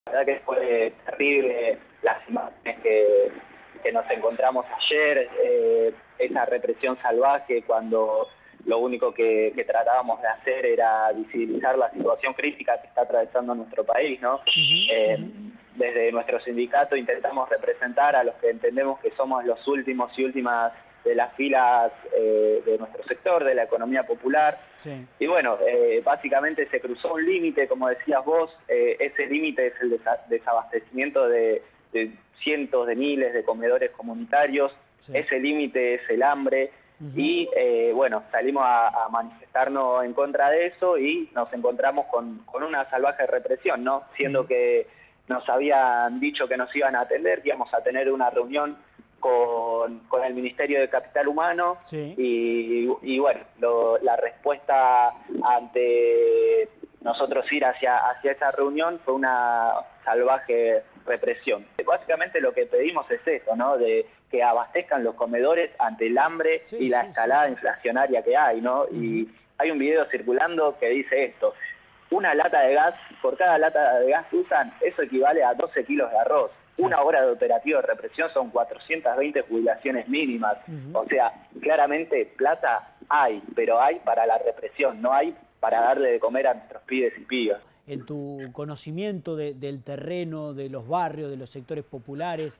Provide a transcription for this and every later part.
La verdad que fue terrible las imágenes que nos encontramos ayer, esa represión salvaje cuando lo único que tratábamos de hacer era visibilizar la situación crítica que está atravesando nuestro país, ¿no? Desde nuestro sindicato intentamos representar a los que entendemos que somos los últimos y últimas de las filas de nuestro sector, de la economía popular. Sí. Y bueno, básicamente se cruzó un límite, como decías vos, ese límite es el desabastecimiento de cientos de miles de comedores comunitarios, sí. Ese límite es el hambre, y bueno, salimos a manifestarnos en contra de eso y nos encontramos con una salvaje represión, ¿no? Siendo que nos habían dicho que nos iban a atender, que íbamos a tener una reunión con el Ministerio de Capital Humano, sí. y bueno, la respuesta ante nosotros ir hacia esa reunión fue una salvaje represión. Básicamente lo que pedimos es eso, ¿no? De que abastezcan los comedores ante el hambre, sí, y la escalada inflacionaria que hay, ¿no? Y hay un video circulando que dice esto: una lata de gas, por cada lata de gas que usan, eso equivale a 12 kilos de arroz. Una hora de operativo de represión son 420 jubilaciones mínimas. O sea, claramente plata hay, pero hay para la represión, no hay para darle de comer a nuestros pibes y pibas. En tu conocimiento del terreno, de los barrios, de los sectores populares,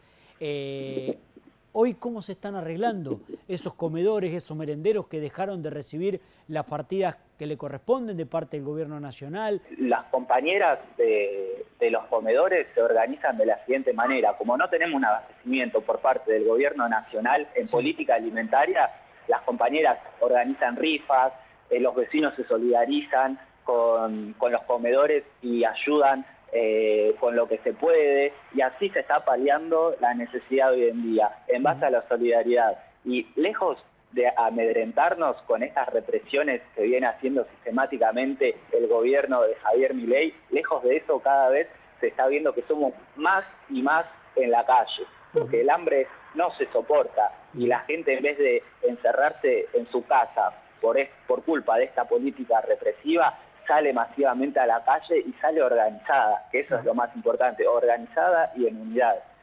hoy, ¿cómo se están arreglando esos comedores, esos merenderos que dejaron de recibir las partidas que le corresponden de parte del gobierno nacional? Las compañeras de los comedores se organizan de la siguiente manera: como no tenemos un abastecimiento por parte del gobierno nacional en política alimentaria, las compañeras organizan rifas, los vecinos se solidarizan con los comedores y ayudan con lo que se puede, y así se está paliando la necesidad hoy en día, en base a la solidaridad. Y lejos de amedrentarnos con estas represiones que viene haciendo sistemáticamente el gobierno de Javier Milei, lejos de eso, cada vez se está viendo que somos más y más en la calle, porque el hambre no se soporta, y la gente, en vez de encerrarse en su casa por culpa de esta política represiva, sale masivamente a la calle y sale organizada, que eso es lo más importante, organizada y en unidad.